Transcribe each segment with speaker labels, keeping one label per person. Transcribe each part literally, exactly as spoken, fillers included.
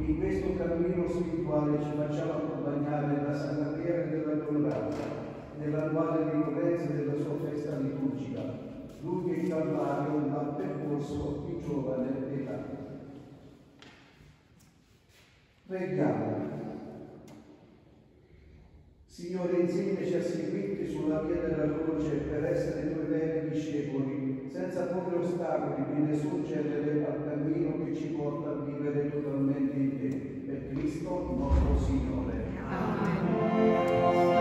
Speaker 1: in questo cammino spirituale ci facciamo accompagnare da Santa Piera della Dolorata, nell'annuale ricorrenza della sua festa liturgica, lui che il Calvario l'ha percorso di giovane età. Preghiamo. Signore, insegnaci a seguirti sulla via della croce per essere tuoi veri discepoli, senza porre ostacoli né sorgere al cammino che ci porta a vivere totalmente in te. Per Cristo nostro Signore. Amen.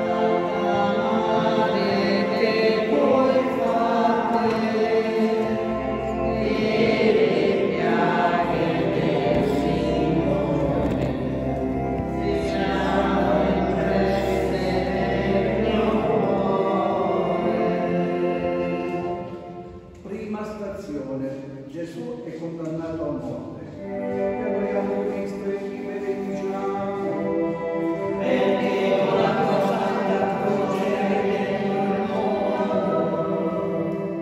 Speaker 2: Gesù è condannato a morte. E adoriamo Cristo e ti benediciamo. Perché con la tua santa croce redento il mondo.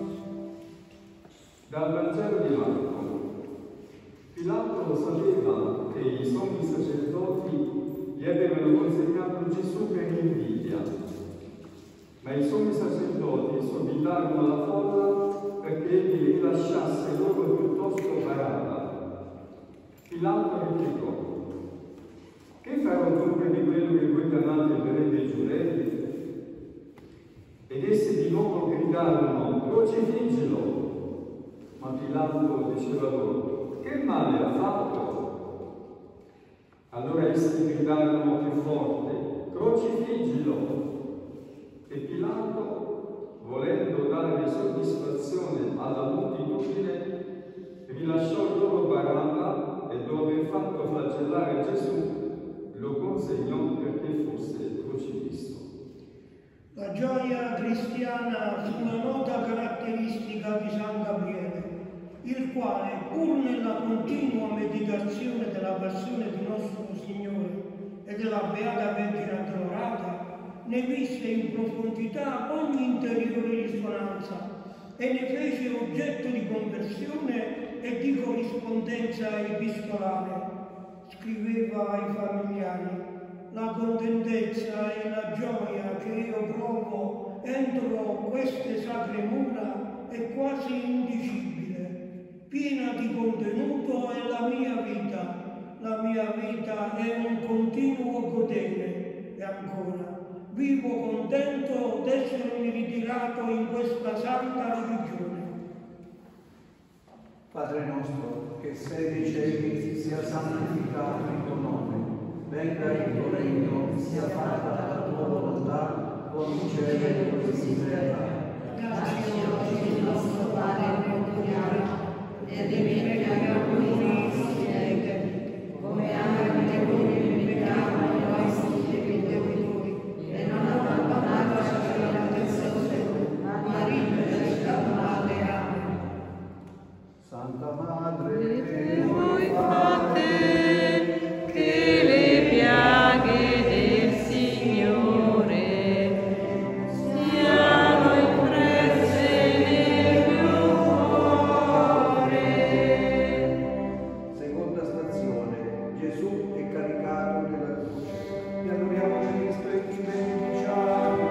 Speaker 3: Dal Vangelo di Marco. Pilato sapeva che i sommi sacerdoti gli avevano consegnato Gesù per invidia, ma i sommi sacerdoti sorbitarono la folla perché egli rilasciasse loro piuttosto Barabba. Pilato replicò: che farò dunque di quello che voi chiamate il re dei Giudei? Ed essi di nuovo gridarono: crocifiggilo! Ma Pilato diceva loro: che male ha fatto? Allora essi gridarono più forte: crocifiggilo! E Pilato, volendo dare soddisfazione alla moltitudine, rilasciò loro Barabba e dopo aver fatto flagellare Gesù, lo consegnò perché fosse crocifisso.
Speaker 4: La gioia cristiana fu una nota caratteristica di San Gabriele, il quale, pur nella continua meditazione della passione di nostro Signore e della Beata Vergine Addolorata, ne visse in profondità ogni interiore risonanza e ne fece oggetto di conversione e di corrispondenza epistolare. Scriveva ai familiari: la contentezza e la gioia che io provo entro queste sacre mura è quasi indicibile, piena di contenuto è la mia vita. La mia vita è un continuo godere. E ancora: vivo contento d'essermi ritirato in questa santa religione.
Speaker 2: Padre nostro, che sei nei cieli, sia santificato il tuo nome. Venga il tuo regno, sia fatta la tua volontà, come in cielo così in terra.
Speaker 5: Dacci oggi il nostro pane quotidiano e rimetti a noi i nostri debiti, come anche noi rimettiamo ai nostri debitori, e non abbandonarci alla tentazione, ma liberaci dal male. Amen.
Speaker 2: Santa Madre,
Speaker 6: che voi fate, che le piaghe del Signore siano impresse nel mio cuore.
Speaker 2: Seconda stazione. Gesù è caricato della croce. E adoriamo Cristo e ti benediciamo.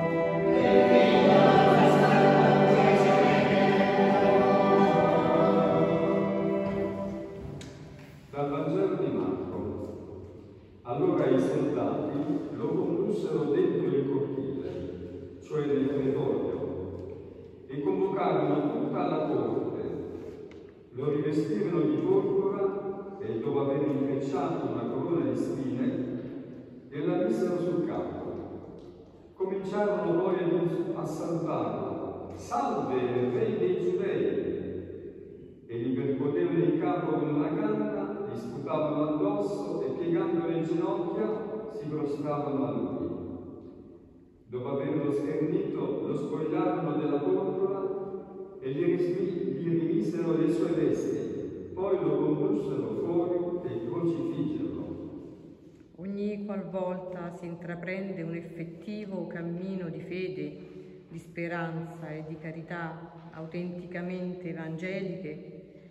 Speaker 3: Dal Vangelo di Marco. Allora i soldati lo condussero dentro il cortile, cioè nel pretorio, e convocarono tutta la corte. Lo rivestirono di porpora e, dopo aver intrecciato una corona di spine, gliela misero sul capo. Cominciarono poi a salvarlo: salve, re dei Giudei! E gli percuotevano il capo con una canna, gli sputavano addosso e, piegando le ginocchia, si prostravano a lui. Dopo averlo schernito, lo spogliarono della porpora e gli, gli rimisero le sue vesti, poi lo condussero fuori e crocifissero.
Speaker 6: Ogni qualvolta si intraprende un effettivo cammino di fede, di speranza e di carità autenticamente evangeliche,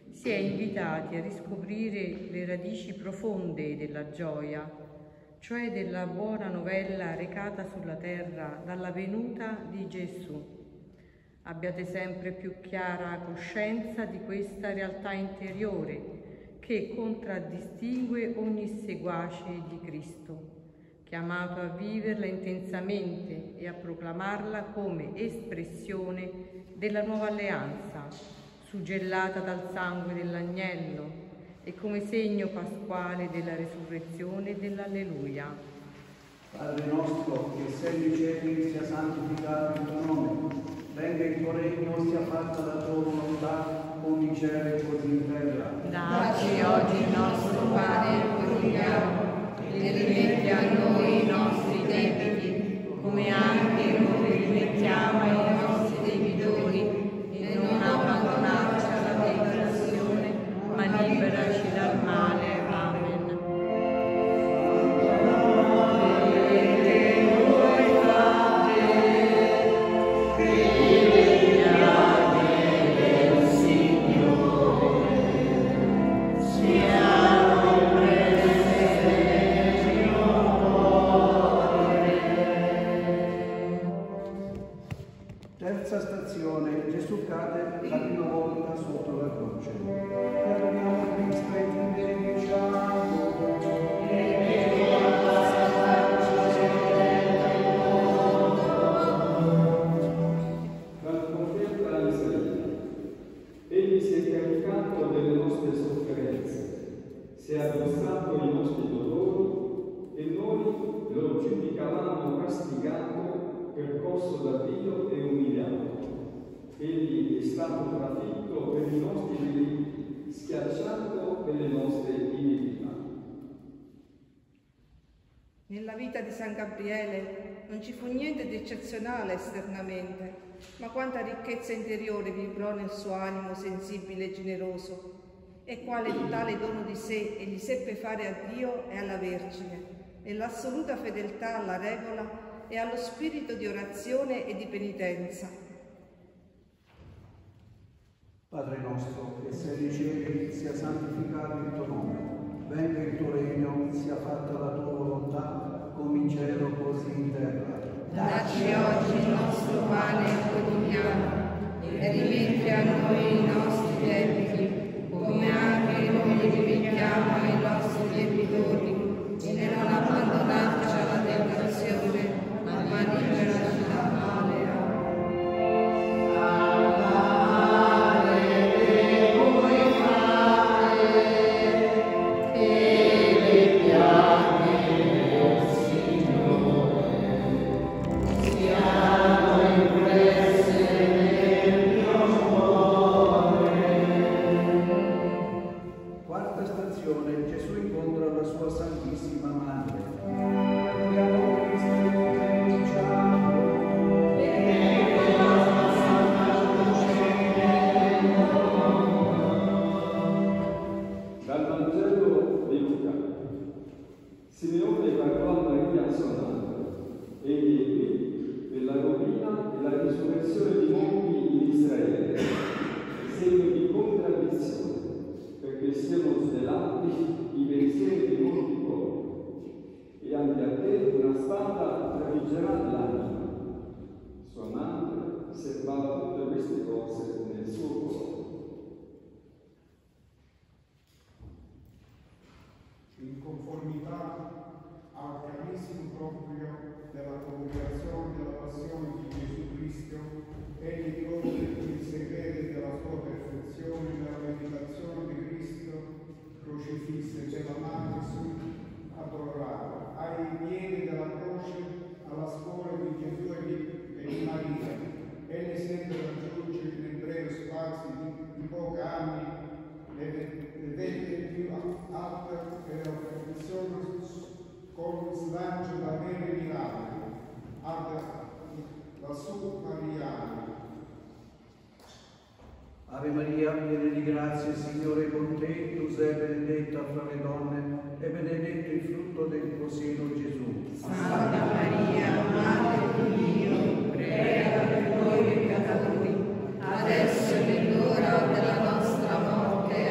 Speaker 6: si è invitati a riscoprire le radici profonde della gioia, cioè della buona novella recata sulla terra dalla venuta di Gesù. Abbiate sempre più chiara coscienza di questa realtà interiore che contraddistingue ogni seguace di Cristo, chiamato a viverla intensamente e a proclamarla come espressione della nuova alleanza, suggellata dal sangue dell'agnello e come segno pasquale della resurrezione e dell'Alleluia.
Speaker 1: Padre nostro, che sei nei cieli, sia santificato il tuo nome. Venga il tuo regno, sia fatta la tua volontà, come in cielo e così in terra.
Speaker 5: Dacci oggi il nostro pane quotidiano e rimetti a noi i nostri debiti, come anche noi rimettiamo ai nostri debitori, e non abbandonarci alla tentazione, ma liberaci dal male. Amen.
Speaker 1: Terza stazione, Gesù cade la prima volta sotto la croce. E abbiamo Cristo e ti benediciamo.
Speaker 3: Dal profeta Isaia: egli si è caricato delle nostre sofferenze, si è addossato i nostri dolori, e noi lo giudicavamo castigato, percosso da Dio e umiliato. Egli è stato trafitto per i nostri delitti, schiacciato per le nostre iniquità.
Speaker 7: Nella vita di San Gabriele non ci fu niente di eccezionale esternamente, ma quanta ricchezza interiore vibrò nel suo animo sensibile e generoso, e quale totale dono di sé egli seppe fare a Dio e alla Vergine, nell'assoluta fedeltà alla regola e allo spirito di orazione e di penitenza.
Speaker 1: Padre nostro, che sei nei cieli, sia santificato il tuo nome. Venga il tuo regno, sia fatta la tua volontà, come in cielo così in terra.
Speaker 5: Dacci oggi il nostro pane quotidiano e rimetti a noi i nostri debiti, come anche noi rimettiamo ai nostri debitori, e non abbandonarci alla tentazione, ma liberaci dal male.
Speaker 1: Quarta stazione, Gesù incontra la sua Santissima Madre. Abbiamo Cristo e ti benediciamo.
Speaker 3: Dal Vangelo di Luca. Simeone parlò a Maria sonando: egli è qui per la rovina e la risurrezione di molti in Israele, segno di contraddizione, perché siano svelati i pensieri di molti popoli, e anche a te una spada trafiggerà l'anima. Sua madre serbava tutte queste cose nel suo cuore.
Speaker 8: In conformità al chiarissimo proprio della comunicazione della passione di Gesù Cristo, egli trova il segreto della sua perfezione nella meditazione di Cristo crocifisso e della Madre sua adorata, ai piedi della croce, alla scuola di Gesù e di, e di Maria. Egli sempre raggiunge nel breve spazio di, di pochi anni le le vette più alte per la perfezione con slancio da veri miracoli, ad la sua Mariana.
Speaker 1: Ave Maria, piena di grazia, il Signore è con te, tu sei benedetta fra le donne, e benedetto il frutto del tuo seno, Gesù.
Speaker 5: Santa Maria, Madre di Dio, prega per noi peccatori, adesso è l'ora della nostra morte.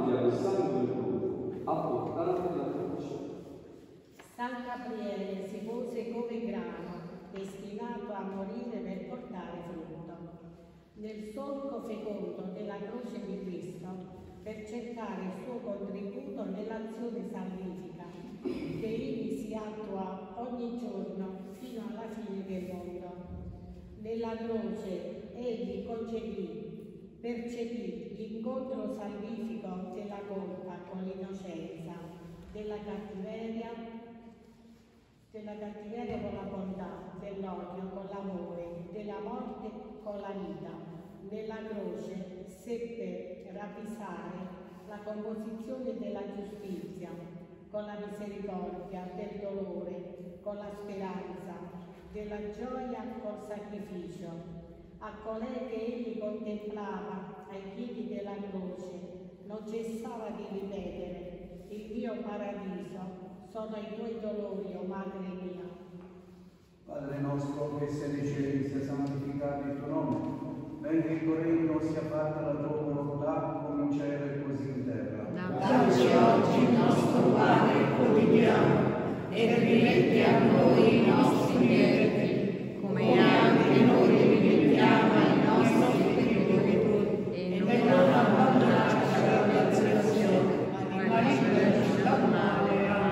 Speaker 3: davanti al sangue del Dio, a portare la croce.
Speaker 9: San Gabriele si pose come grano, destinato a morire per portare frutto. Nel solco fecondo della croce di Cristo, per cercare il suo contributo nell'azione salvifica, che egli si attua ogni giorno fino alla fine del mondo. Nella croce egli concepì, percepì l'incontro salvifico della colpa con l'innocenza, della cattiveria, della cattiveria con la bontà, dell'odio con l'amore, della morte con la vita. Nella croce seppe ravvisare la composizione della giustizia, con la misericordia, del dolore, con la speranza, della gioia col sacrificio. A colei che egli contemplava ai piedi della croce non cessava di ripetere: il mio paradiso sono i tuoi dolori, o Madre mia.
Speaker 1: Padre nostro che sei nei cieli, sia santificato il tuo nome. Venga il tuo regno, sia fatta la tua volontà, come in cielo e così in terra.
Speaker 5: Dacci oggi il nostro pane quotidiano e rimetti a noi i nostri debiti, come anche noi rimettiamo ai nostri debitori, e non abbandonarci alla tentazione, ma liberaci dal male.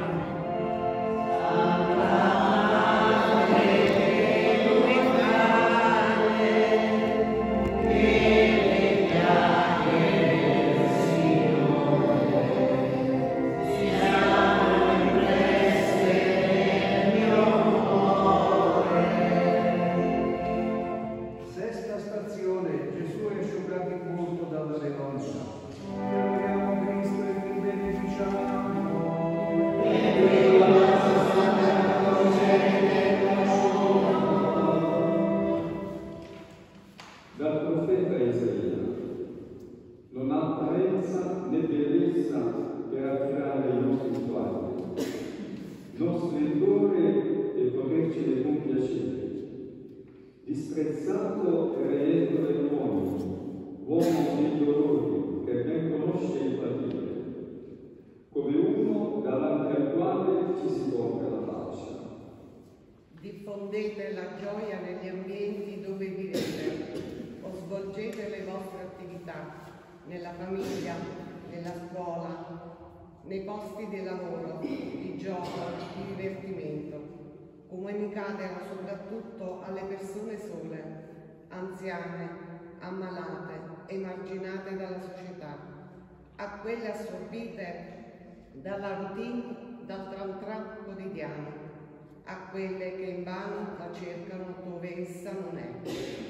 Speaker 3: Disprezzato e reieto dell'uomo, uomo dei dolori, che ben conosce il patire, come uno davanti al quale ci si porta la faccia.
Speaker 10: Diffondete la gioia negli ambienti dove vivete o svolgete le vostre attività, nella famiglia, nella scuola, nei posti di lavoro, di gioco, di divertimento. Comunicatela soprattutto alle persone sole, anziane, ammalate, emarginate dalla società, a quelle assorbite dalla routine, dal tram tram quotidiano, a quelle che invano la cercano dove essa non è.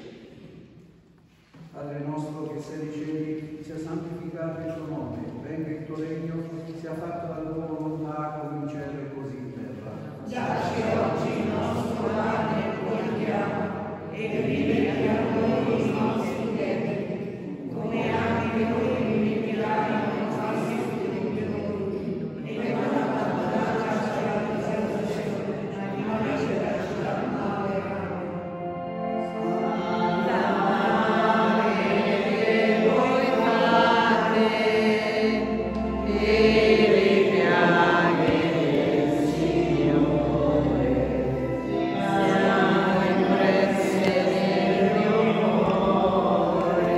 Speaker 1: Padre nostro che sei nei cieli, sia santificato il tuo nome, venga il tuo regno, sia fatta la tua volontà come in cielo e così in terra.
Speaker 4: Dacci oggi il nostro pane quotidiano e rimetti a noi i nostri debiti, come anche noi rimettiamo ai nostri debitori, e non abbandonarci alla tentazione, ma liberaci dal male. Santa Madre che voi fate e le piaghe del Signore, siamo impresse nel mio cuore.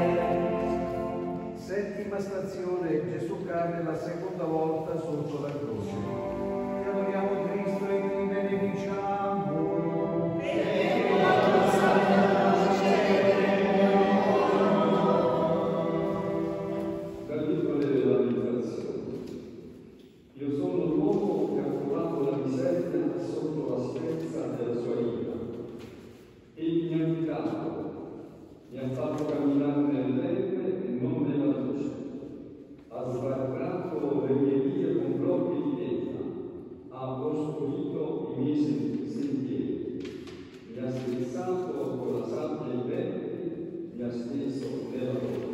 Speaker 1: Settima stazione, Gesù cade la seconda volta sotto la croce. Ti adoriamo Cristo e ti benediciamo.
Speaker 3: Dal libro delle Lamentazioni. Io sono l'uomo che ha trovato la miseria sotto l'asprezza della sua ira. Egli mi ha guidato, mi ha fatto camminare nell'erbe e non nella luce. Ha sbarrato le mie vie con blocchi di pietra, ha costruito i miei sentieri, mi ha strizzato con la sabbia i venti, mi ha steso nella torre.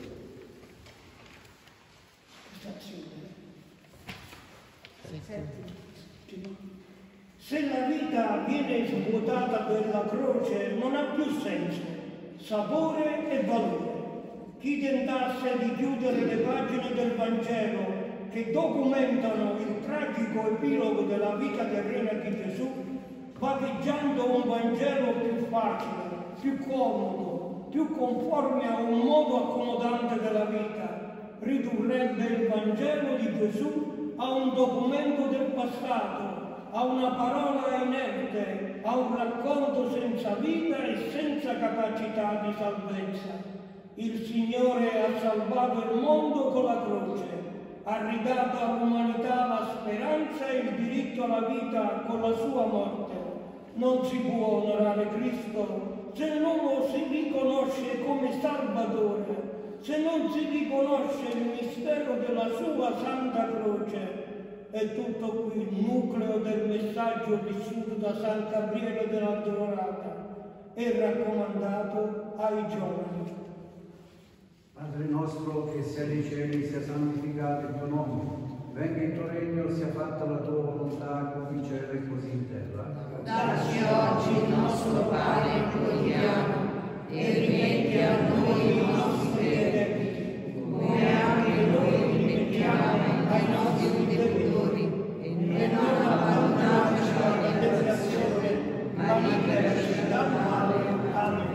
Speaker 4: Se la vita viene svuotata per la croce non ha più senso, sapore e valore. chi tentasse di chiudere le pagine del Vangelo che documentano il tragico epilogo della vita terrena di Gesù, vagheggiando un Vangelo più facile, più comodo, più conforme a un modo accomodante della vita, ridurrebbe il Vangelo di Gesù a un documento del passato, a una parola inerte, a un racconto senza vita e senza capacità di salvezza. Il Signore ha salvato il mondo con la croce, ha ridato all'umanità la speranza e il diritto alla vita con la sua morte. Non si può onorare Cristo se non lo si riconosce come Salvatore, se non si riconosce il mistero della sua Santa Croce. È tutto qui il nucleo del messaggio vissuto da San Gabriele della Dorata e raccomandato ai giovani.
Speaker 2: Padre nostro che sei nei cieli, sia santificato il tuo nome, venga il tuo regno, sia fatta la tua volontà come in cielo e così in terra.
Speaker 5: Dacci oggi il nostro pane quotidiano e rimetti a noi i nostri debiti, come anche noi rimettiamo ai nostri debitori, e non abbandonarci alla tentazione, ma liberaci dal male. Amen.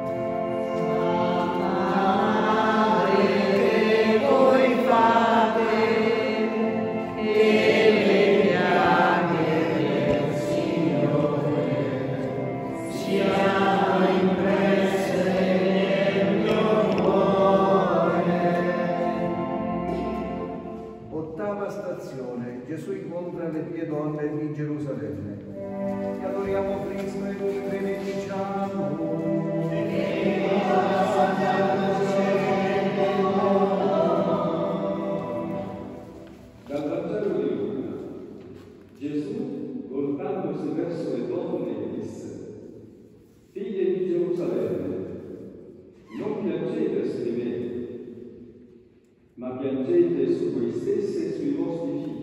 Speaker 2: Gesù incontra le pie donne di Gerusalemme. Ti adoriamo Cristo e ti benediciamo.
Speaker 3: Dal Vangelo di Luca. Gesù, voltandosi verso le donne, disse: Figlie di Gerusalemme, non piangete su di me, ma piangete su voi stesse e sui vostri figli.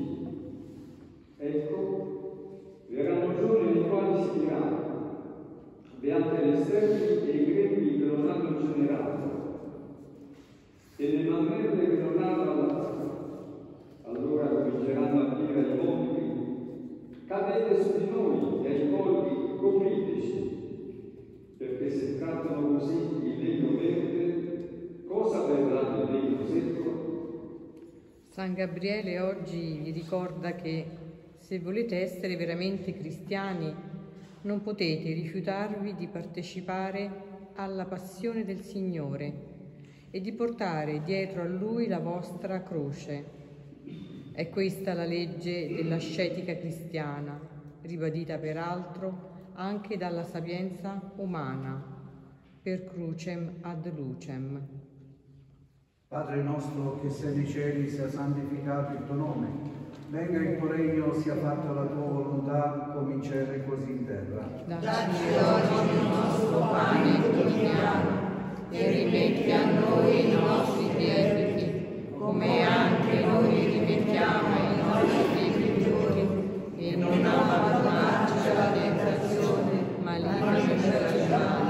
Speaker 3: Ecco, verranno giorni nei quali si dirà: beate le sterili e i grembi che non hanno generato, e le mammelle che non hanno allattato. Allora cominceranno a dire ai monti: cadete su di noi, e ai colli: copriteci, perché se trattano così il legno verde, cosa avverrà il legno secco?
Speaker 6: San Gabriele oggi vi ricorda che se volete essere veramente cristiani, non potete rifiutarvi di partecipare alla passione del Signore e di portare dietro a Lui la vostra croce. È questa la legge dell'ascetica cristiana, ribadita peraltro anche dalla sapienza umana, per crucem ad lucem.
Speaker 2: Padre nostro che sei nei cieli, sia santificato il tuo nome. Venga il tuo regno, sia fatta la tua volontà, come in cielo e così in terra.
Speaker 5: Dacci oggi il nostro pane quotidiano e rimetti a noi i nostri debiti, come anche noi rimettiamo ai nostri debitori, e non abbandonarci alla tentazione, ma liberaci dal male.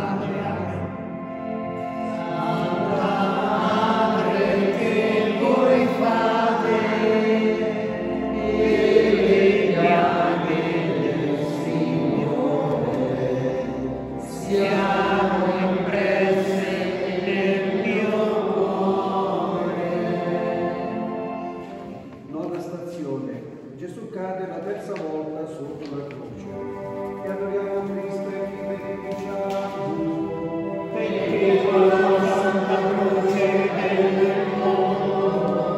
Speaker 2: Gesù cade la terza volta sotto la croce. Ti adoriamo Cristo e ti benediciamo.
Speaker 4: Perché con la Santa Croce del mondo.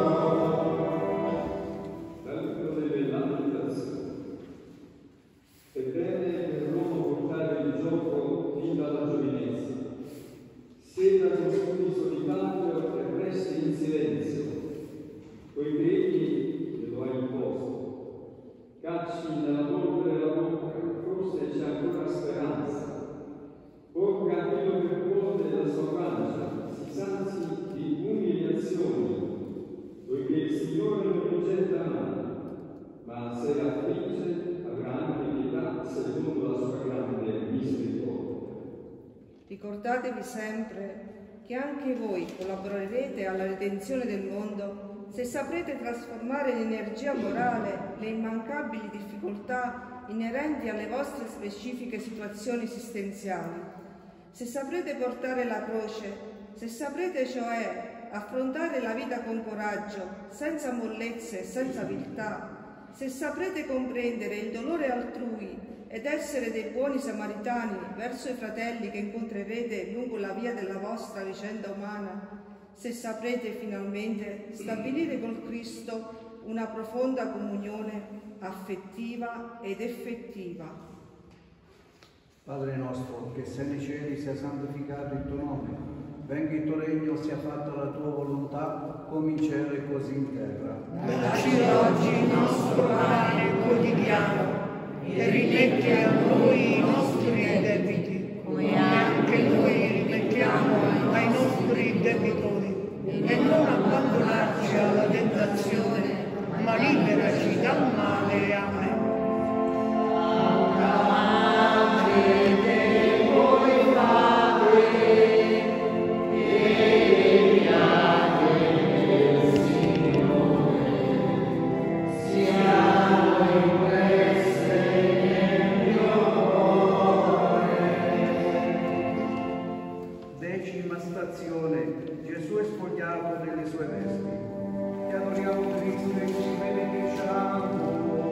Speaker 3: Dal libro delle Lamentazioni. Ebbene, per l'uomo portare il gioco fin dalla giovinezza, sieda con studi solitario e resti in silenzio, poiché egli lo ha imposto. Cacci nella polvere della bocca, forse c'è ancora speranza. Porga filo per ponte la sua pancia, si sazi di umiliazioni, poiché il Signore non rigetta mai, ma se affligge avrà anche pietà secondo la sua grande misericordia.
Speaker 7: Ricordatevi sempre che anche voi collaborerete alla redenzione del mondo se saprete trasformare in energia morale le immancabili difficoltà inerenti alle vostre specifiche situazioni esistenziali, se saprete portare la croce, se saprete cioè affrontare la vita con coraggio, senza mollezze e senza viltà, se saprete comprendere il dolore altrui ed essere dei buoni samaritani verso i fratelli che incontrerete lungo la via della vostra vicenda umana, se saprete finalmente stabilire col Cristo una profonda comunione affettiva ed effettiva.
Speaker 2: Padre nostro, che sei nei cieli, sia santificato il tuo nome, venga il tuo regno, sia fatta la tua volontà, come in cielo e così in terra.
Speaker 4: Dacci oggi il nostro pane quotidiano e rimetti a noi i nostri debiti, come anche noi rimettiamo ai nostri debitori, e non abbandonarci alla tentazione, ma liberaci dal male. Amen.
Speaker 2: Decima stazione. Gesù è spogliato delle sue vesti. Ti adoriamo Cristo e ti benediciamo.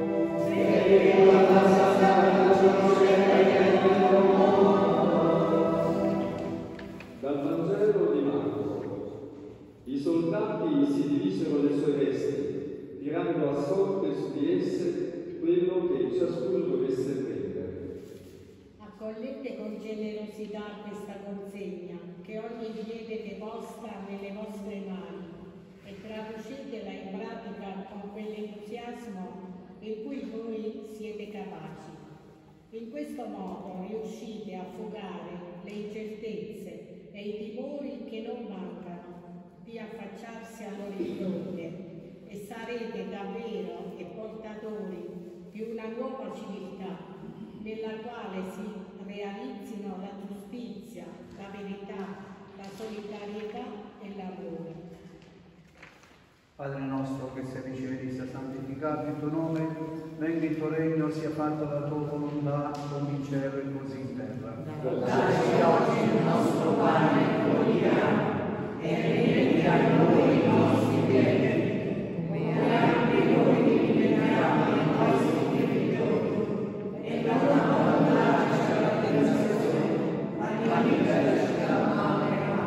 Speaker 3: Dal Vangelo di Marco. I soldati si divisero le sue vesti, tirando a sorte su di esse quello che ciascuno dovesse prendere.
Speaker 9: Accogliete con generosità questa consegna che ogni piede deposta nelle vostre mani e traducetela in pratica con quell'entusiasmo in cui voi siete capaci. In questo modo riuscite a fugare le incertezze e i timori che non mancano di affacciarsi all'orizzonte e sarete davvero e portatori di una nuova civiltà nella quale si realizzino la giustizia, la verità, la solidarietà e l'amore.
Speaker 2: Padre nostro che sei nei cieli, sia santificato il tuo nome, venga il tuo regno, sia fatta la tua volontà, come in cielo e così in terra.
Speaker 5: Dacci oggi il nostro pane quotidiano e rimetti a noi i nostri debiti, come anche noi rimettiamo ai nostri debitori, e non abbandonarci alla tentazione, ma liberaci dal male.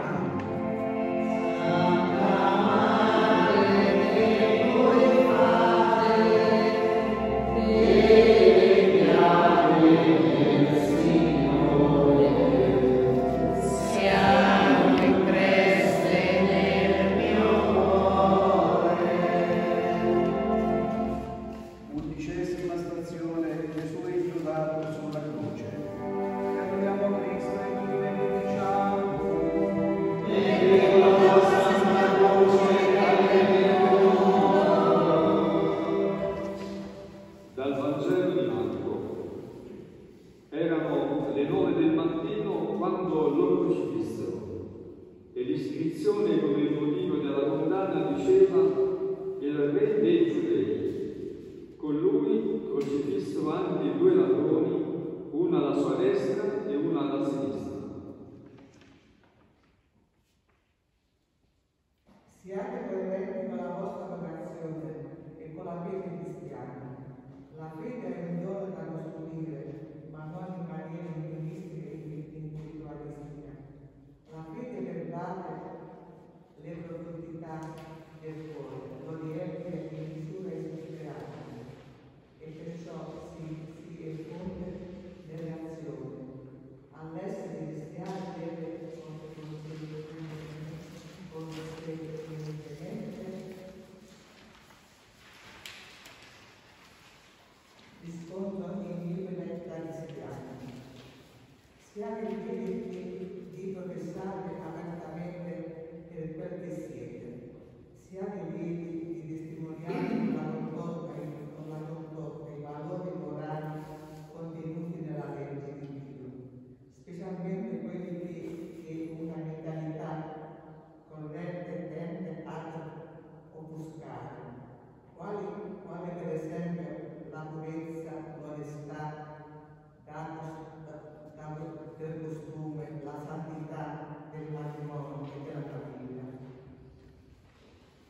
Speaker 2: Undicesima stazione. Gesù è inchiodato sulla croce. Ti adoriamo Cristo e ti benediciamo.
Speaker 3: Dal Vangelo di Marco. Erano le nove del mattino quando lo crocifissero, e l'iscrizione come il motivo della condanna diceva: il re dei Giudei. Con lui crocifisso anche due ladroni, uno alla sua destra e uno alla sinistra.
Speaker 11: Siate coerenti con la vostra vocazione e con la fede cristiana. La fede è un dono da costruire, ma non in maniera intimistica e individualistica. La fede pervade le profondità del cuore, lo riempie in misura esuberante e perciò si, si effonde nelle azioni. All'essere cristiani deve rispondono in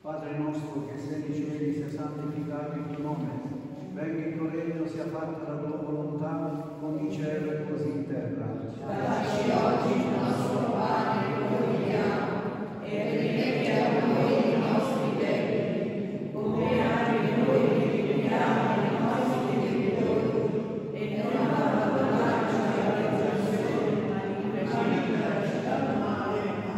Speaker 1: Padre nostro che sei nei cieli, sia santificato il tuo nome, venga il tuo regno, sia fatta la tua volontà, come in cielo e così in terra.
Speaker 5: Dacci oggi il nostro pane quotidiano e rimetti a noi i nostri debiti, come anche noi rimettiamo i nostri debitori, e non abbandonarci alla tentazione, ma liberarci dal male.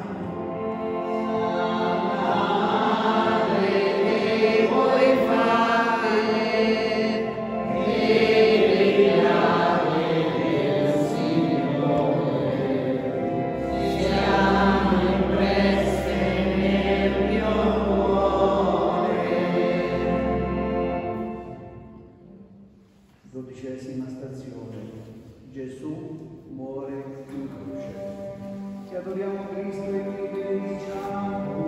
Speaker 1: Dodicesima stazione. Gesù muore in croce. Ti adoriamo Cristo e ti benediciamo.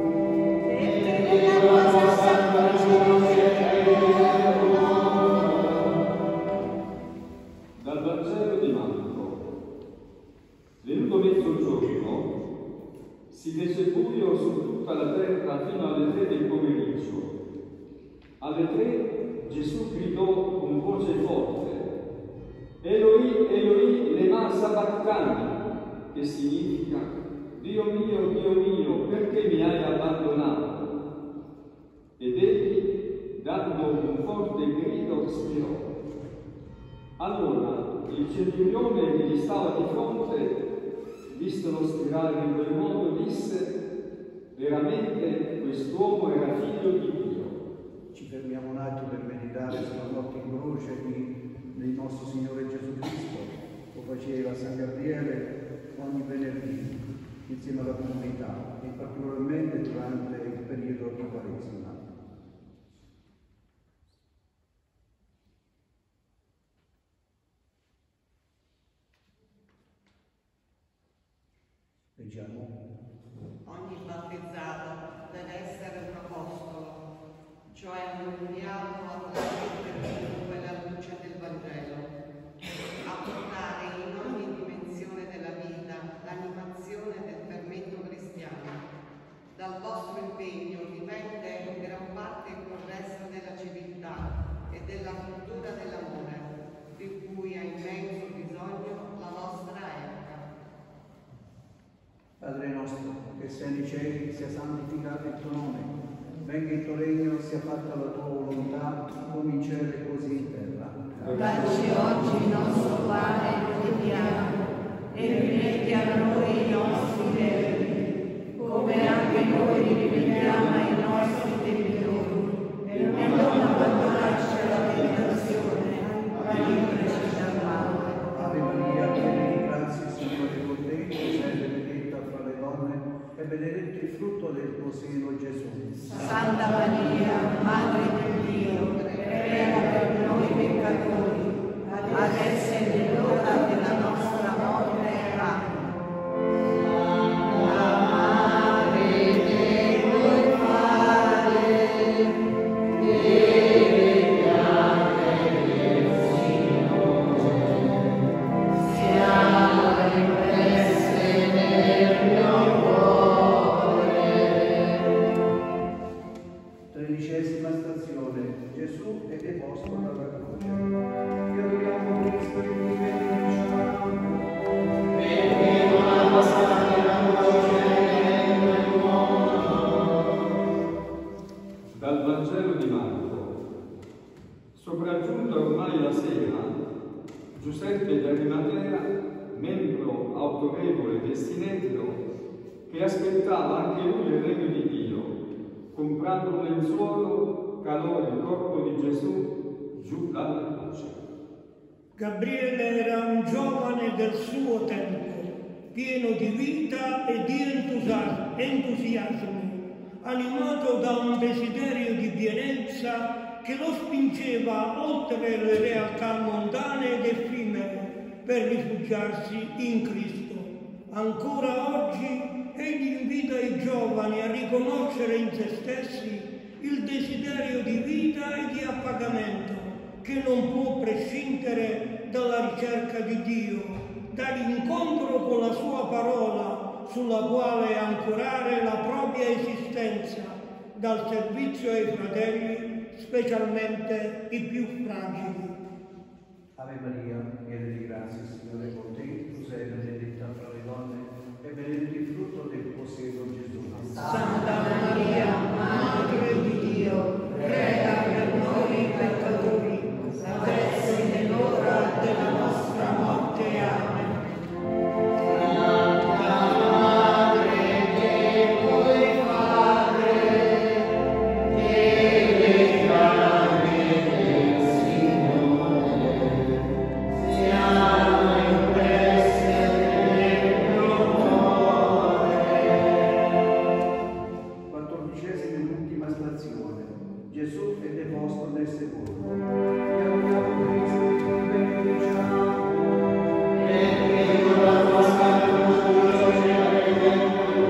Speaker 3: Dal Vangelo di Marco. Venuto mezzogiorno, si fece buio su tutta la terra fino alle tre del pomeriggio. Alle tre Gesù gridò con voce forte: Eloi, Eloi, lema sabachthani, che significa: Dio mio, Dio mio, perché mi hai abbandonato? Ed egli, dando un forte grido, spirò. Allora il centurione che gli stava di fronte, vistolo spirare in quel modo, disse: veramente quest'uomo era figlio di Dio.
Speaker 1: Ci fermiamo un attimo per meditare sulla morte in croce di, del nostro Signore Gesù Cristo. Lo faceva San Gabriele ogni venerdì insieme alla comunità e particolarmente durante il periodo di Quaresima. Leggiamo.
Speaker 10: Ogni battezzato deve essere un apostolo, cioè un inviato a trasmettere dunque la luce del Vangelo, a portare in ogni dimensione della vita l'animazione del fermento cristiano. Dal vostro impegno dipende in gran parte il progresso della civiltà e della cultura dell'amore, di cui ha immenso bisogno la vostra epoca.
Speaker 1: Padre nostro, che sei nei cieli, sia santificato il tuo nome, venga il tuo regno, sia fatta la tua volontà, come in cielo e così in terra.
Speaker 5: Dacci oggi il nostro pane quotidiano e rimetti a noi i nostri debiti, come anche noi rimettiamo ai nostri debitori, e non abbandonarci alla tentazione, ma liberaci dal male.
Speaker 1: Ave Maria, piena di grazia, Signore è con te, tu sei benedetta fra le donne, e benedetto il frutto del tuo seno, Gesù.
Speaker 5: Santa Maria, Madre di Dio, prega per noi peccatori, adesso è nell'ora della nostra morte. Amen.
Speaker 1: Tredicesima stazione. Gesù è deposto dalla croce. Ti adoriamo Cristo e ti benediciamo.
Speaker 5: Benedetto la vostra croce nel mondo.
Speaker 3: Dal Vangelo di Marco. Sopraggiunta ormai la sera, Giuseppe d'Arimatea, membro autorevole del Sinedrio, che aspettava anche lui il regno di Dio, comprando un lenzuolo, calò il corpo di Gesù giù dalla croce.
Speaker 4: Gabriele era un giovane del suo tempo, pieno di vita e di entusiasmo, animato da un desiderio di pienezza che lo spingeva oltre le realtà mondane ed effimere per rifugiarsi in Cristo. Ancora oggi egli invita i giovani a riconoscere in se stessi il desiderio di vita e di appagamento che non può prescindere dalla ricerca di Dio, dall'incontro con la sua parola sulla quale ancorare la propria esistenza dal servizio ai fratelli, specialmente i più fragili.
Speaker 1: Ave Maria, piena di grazia, il Signore è con te, tu sei benedetta fra le donne e benedetto il frutto del tuo seno, Gesù.
Speaker 5: Santa Maria, Madre di Dio, prega per noi peccatori, adesso e nell'ora della nostra morte. Amen.
Speaker 1: Gesù è deposto nel sepolcro. E abbiamo Cristo, ti benediciamo. Perché con la tua santa croce il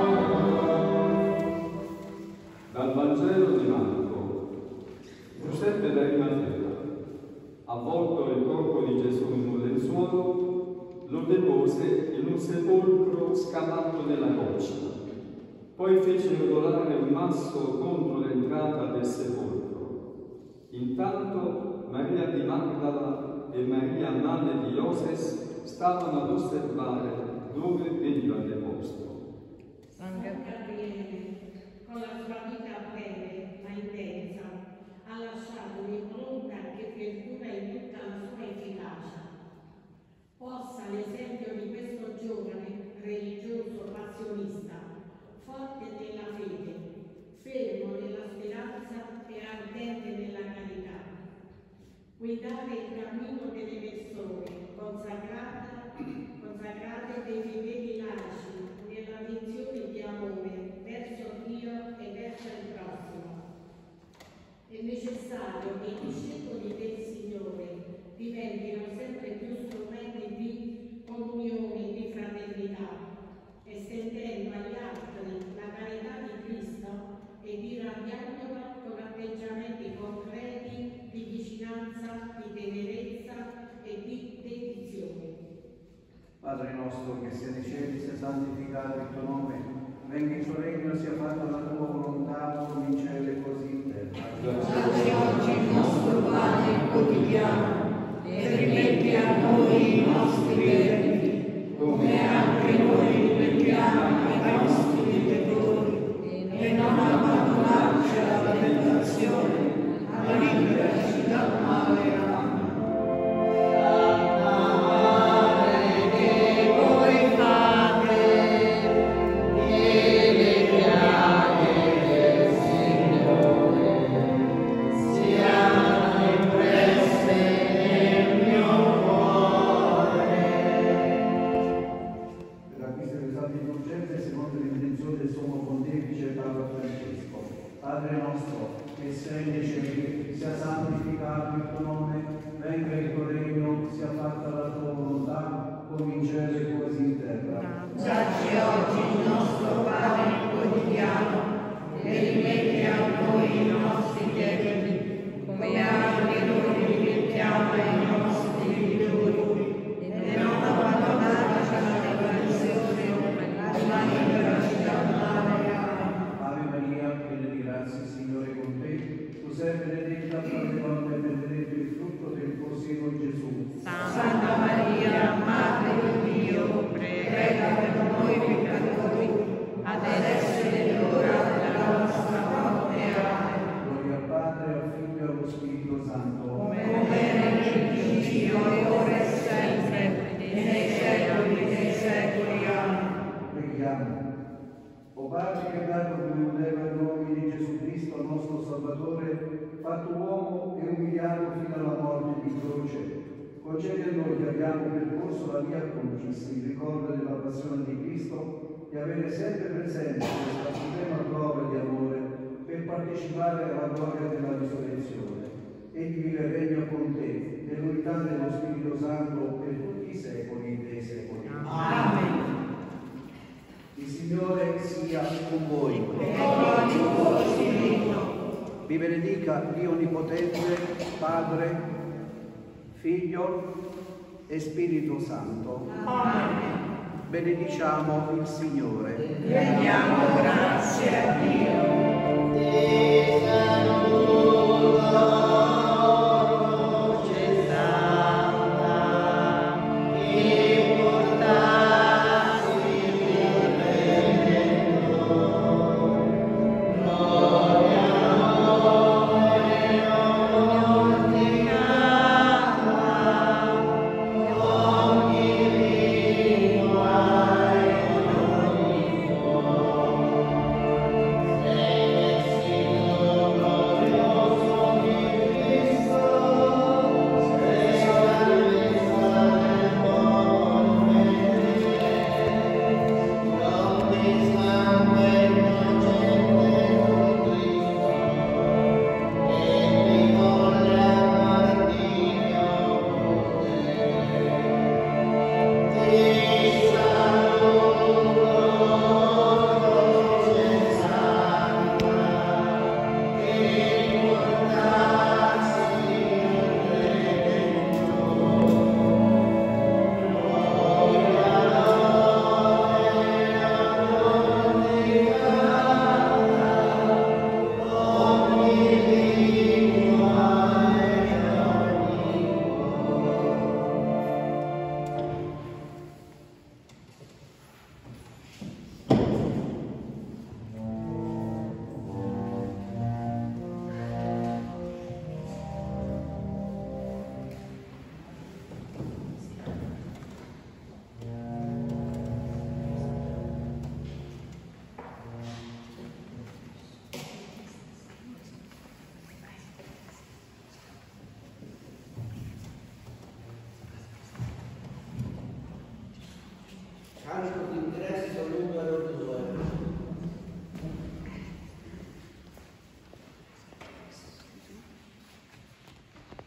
Speaker 1: mondo.
Speaker 3: Dal Vangelo di Marco. Giuseppe d'Arimatea, avvolto il corpo di Gesù in un lenzuolo, lo depose in un sepolcro scavato nella roccia. Poi fece rodolare un masso contro l'entrata del sepolcro. Intanto Maria di Magdala e Maria, madre di Ioses, stavano ad osservare dove veniva deposto.
Speaker 9: San Gabriele, con la sua vita breve ma intensa, ha lasciato un'impronta che perdura in tutta la sua efficacia. Possa l'esempio di questo giovane religioso passionista, forte nella fede, fermo nella speranza e ardente nella carità, guidare il cammino delle persone consacrate, consacrate dei fedeli laici nella visione di amore verso Dio e verso il prossimo. È necessario che i discepoli del Signore diventino sempre più strumenti di comunione, di fraternità, estendendo agli altri la carità di Cristo e irradiandola con atteggiamenti concreti di vicinanza, di tenerezza e di dedizione.
Speaker 1: Padre nostro che sei nei cieli, sia santificato il tuo nome, venga il tuo regno, sia fatta la tua volontà, come in cielo e così in terra.
Speaker 5: Dacci oggi il nostro pane quotidiano e rimetti a noi i nostri debiti, come anche noi rimettiamo ai nostri debitori, e non abbandonarci alla tentazione, ma liberaci dal male. Amen.
Speaker 1: Padre nostro, che sei nei cieli, sia santificato il tuo nome, venga il tuo regno, sia fatta la tua volontà, come in cielo e così in terra.
Speaker 5: Dacci oggi il nostro pane quotidiano e rimetti a noi i nostri debiti, come anche noi rimettiamo ai nostri debitori, e non abbandonarci alla tentazione, ma liberaci dal male.
Speaker 1: Ave Maria, piena di grazia, il Signore è con te, tu sei benedetta fra le donne e benedetto il frutto del tuo seno, Gesù.
Speaker 5: Santa Maria, Madre di Dio, prega per noi peccatori, adesso e nell'ora della nostra morte. Amen.
Speaker 1: Gloria al Padre, al Figlio e allo Spirito Santo.
Speaker 5: Come era nel principio, ora e sempre, e nei secoli dei secoli. Amen.
Speaker 1: Preghiamo. O Padre, che hai dato come modello ai uomini di Gesù Cristo, nostro Salvatore, fatto uomo e umiliato fino alla morte di croce, concedi a noi che abbiamo percorso la via crucis in ricordo della passione di Cristo, di avere sempre presente questa suprema prova di amore per partecipare alla gloria della risurrezione e di vivere regno con te, nell'unità dello Spirito Santo per tutti i secoli dei secoli.
Speaker 5: Amen.
Speaker 1: Il Signore sia con voi.
Speaker 5: E con il tuo spirito.
Speaker 1: Vi benedica Dio Onnipotente, Padre, Figlio e Spirito Santo.
Speaker 5: Amen.
Speaker 1: Benediciamo il Signore.
Speaker 5: Rendiamo grazie a Dio.